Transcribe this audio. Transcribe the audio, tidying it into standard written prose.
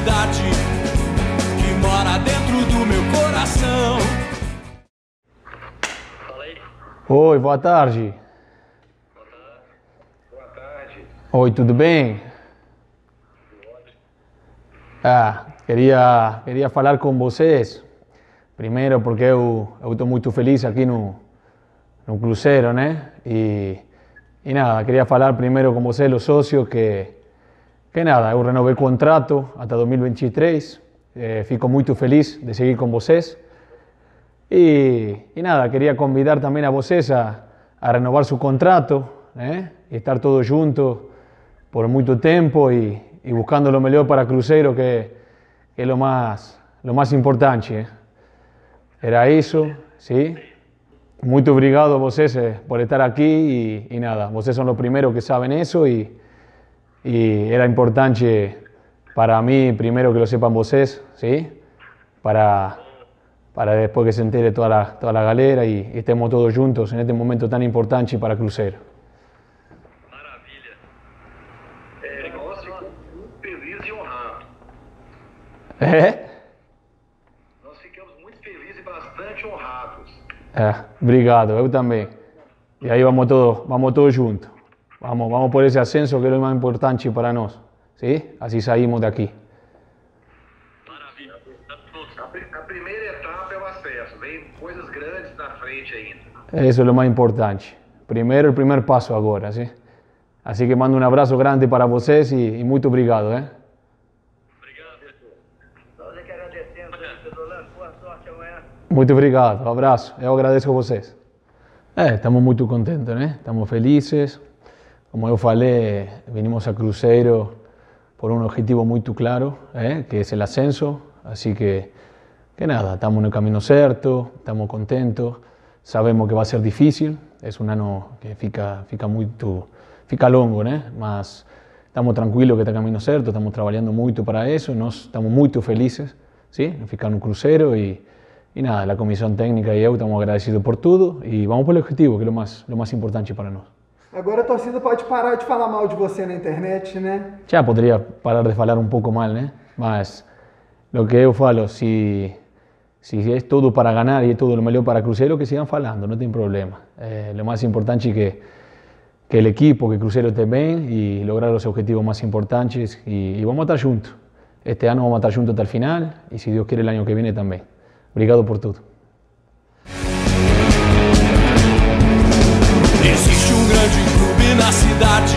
cidade que mora dentro do meu coração. Oi, boa tarde. Boa tarde. Oi, tudo bem? Queria falar com vocês. Primeiro porque eu estou muito feliz aqui no Cruzeiro, né? E nada, queria falar primeiro com vocês, os sócios, que nada, eu renovei o contrato até 2023. Fico muito feliz de seguir com vocês. E nada, queria convidar também a vocês a renovar seu contrato, né? E estar todos juntos por muito tempo e buscando o melhor para Cruzeiro, que é o mais importante. Era isso, sim. Muito obrigado a vocês por estar aqui e nada, vocês são os primeiros que sabem isso e era importante para mim, primeiro que lo sepan vocês, sim, para después que se entere toda a galera y estemos todos juntos en este momento tan importante para Cruzeiro. Maravilha. Nós ficamos muito felizes e honrados. Nós ficamos muito felizes e bastante honrados. Obrigado, eu também. E aí vamos todos juntos. Vamos por esse ascenso que é o mais importante para nós. ¿Sí? Assim saímos daqui. Maravilha. A primeira etapa é o acesso. Vem coisas grandes na frente ainda. Isso é o mais importante. Primeiro, o primeiro passo agora, ¿sí? Assim que mando um abraço grande para vocês e muito obrigado, Obrigado. Nós é que agradecemos, Pedrolano. Boa sorte amanhã. Muito obrigado, um abraço. Eu agradeço a vocês. Estamos muito contentes, né? Estamos felizes. Como eu falei, vinimos a Cruzeiro por um objetivo muito claro, que é o ascenso. Assim que nada, estamos no caminho certo, estamos contentos. Sabemos que vai ser difícil, é um ano que fica longo, né? Mas estamos tranquilos que está no caminho certo, estamos trabalhando muito para isso, nós estamos muito felizes, sim, em ficar no Cruzeiro e nada, a comissão técnica e eu estamos agradecidos por tudo e vamos pelo objetivo, que é o mais importante para nós. Agora a torcida pode parar de falar mal de você na internet, né? Já poderia parar de falar um pouco mal, né? Mas o que eu falo, se é tudo para ganhar e é tudo o melhor para Cruzeiro, que sigam falando, não tem problema. O mais importante é que o equipo, que Cruzeiro esteja bem e lograr os objetivos mais importantes e vamos estar juntos. Este ano vamos estar juntos até o final e, se Deus quer, o ano que vem também. Obrigado por tudo. Existe um grande clube na cidade